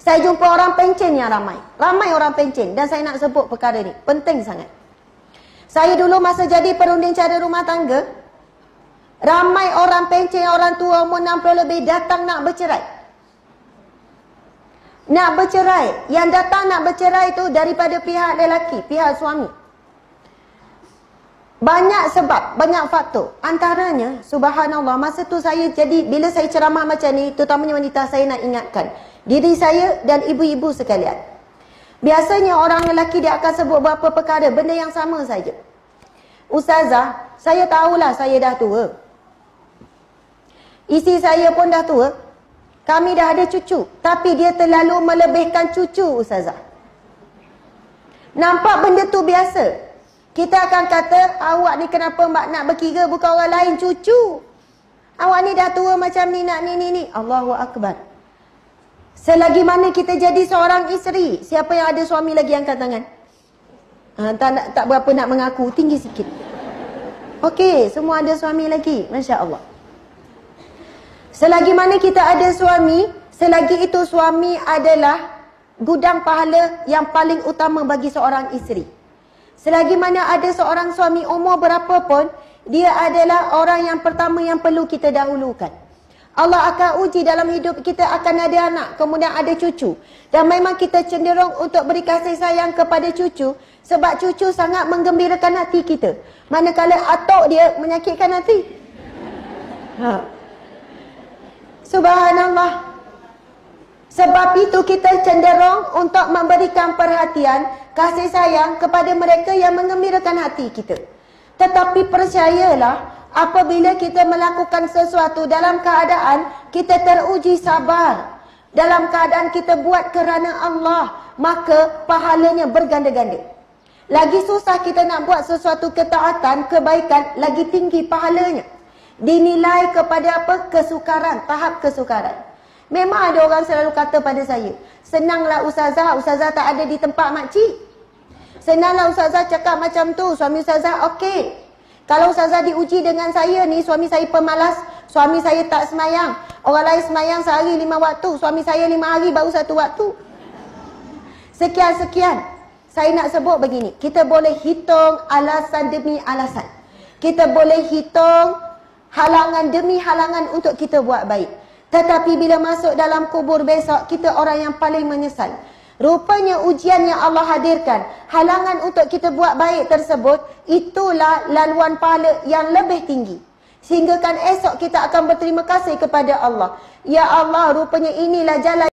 Saya jumpa orang pencen yang ramai. Ramai orang pencen. Dan saya nak sebut perkara ni. Penting sangat. Saya dulu masa jadi perunding cara rumah tangga, ramai orang pencen, orang tua umur 60 lebih datang nak bercerai. Nak bercerai. Yang datang nak bercerai tu daripada pihak lelaki, pihak suami. Banyak sebab, banyak faktor. Antaranya, subhanallah, masa tu saya jadi, bila saya ceramah macam ni, terutamanya wanita, saya nak ingatkan diri saya dan ibu-ibu sekalian. Biasanya orang lelaki dia akan sebut beberapa perkara, benda yang sama saja. Ustazah, saya tahulah saya dah tua. Isi saya pun dah tua. Kami dah ada cucu. Tapi dia terlalu melebihkan cucu, Ustazah. Nampak benda tu biasa. Kita akan kata, awak ni kenapa mbak nak berkira bukan orang lain, cucu. Awak ni dah tua macam ni, nak ni. Allahu Akbar. Selagi mana kita jadi seorang isteri, siapa yang ada suami lagi angkat tangan? Tak berapa nak mengaku, tinggi sikit. Okey, semua ada suami lagi, Masya Allah. Selagi mana kita ada suami, selagi itu suami adalah gudang pahala yang paling utama bagi seorang isteri. Selagi mana ada seorang suami umur berapa pun, dia adalah orang yang pertama yang perlu kita dahulukan. Allah akan uji dalam hidup kita, akan ada anak, kemudian ada cucu. Dan memang kita cenderung untuk beri kasih sayang kepada cucu, sebab cucu sangat menggembirakan hati kita. Manakala atuk dia menyakitkan hati. Subhanallah. Sebab itu kita cenderung untuk memberikan perhatian, kasih sayang kepada mereka yang menggembirakan hati kita. Tetapi percayalah, apabila kita melakukan sesuatu dalam keadaan kita teruji sabar, dalam keadaan kita buat kerana Allah, maka pahalanya berganda-ganda. Lagi susah kita nak buat sesuatu ketaatan, kebaikan, lagi tinggi pahalanya. Dinilai kepada apa? Kesukaran, tahap kesukaran. Memang ada orang selalu kata pada saya, senanglah ustazah, ustazah tak ada di tempat makcik. Senanglah ustazah cakap macam tu, suami ustazah okey. Kalau ustazah diuji dengan saya ni, suami saya pemalas, suami saya tak semayang. Orang lain semayang sehari 5 waktu, suami saya 5 hari baru 1 waktu. Sekian-sekian. Saya nak sebut begini, kita boleh hitung alasan demi alasan. Kita boleh hitung halangan demi halangan untuk kita buat baik. Tetapi bila masuk dalam kubur besok, kita orang yang paling menyesal. Rupanya ujian yang Allah hadirkan, halangan untuk kita buat baik tersebut, itulah laluan pahala yang lebih tinggi. Sehingga kan esok kita akan berterima kasih kepada Allah. Ya Allah, rupanya inilah jalan